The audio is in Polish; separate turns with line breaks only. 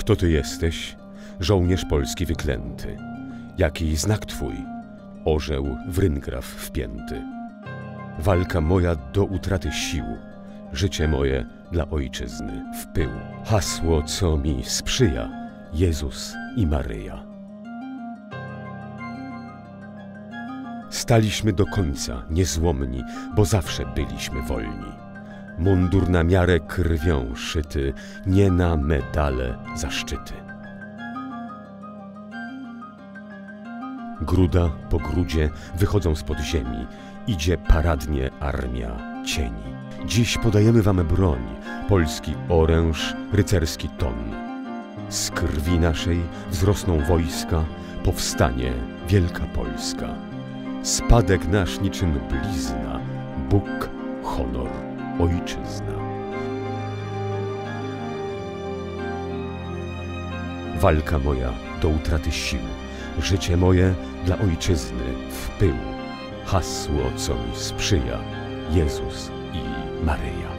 Kto ty jesteś? Żołnierz polski wyklęty. Jaki znak twój? Orzeł w ryngraf wpięty. Walka moja do utraty sił, życie moje dla ojczyzny w pył. Hasło, co mi sprzyja, Jezus i Maryja. Staliśmy do końca niezłomni, bo zawsze byliśmy wolni. Mundur na miarę krwią szyty, nie na medale zaszczyty. Gruda po grudzie wychodzą spod ziemi, idzie paradnie armia cieni. Dziś podajemy wam broń, polski oręż, rycerski ton. Z krwi naszej wzrosną wojska, powstanie wielka Polska. Spadek nasz niczym blizna, Bóg, honor, ojczyzna. Walka moja do utraty sił, życie moje dla ojczyzny w pył. Hasło, co mi sprzyja, Jezus i Maryja.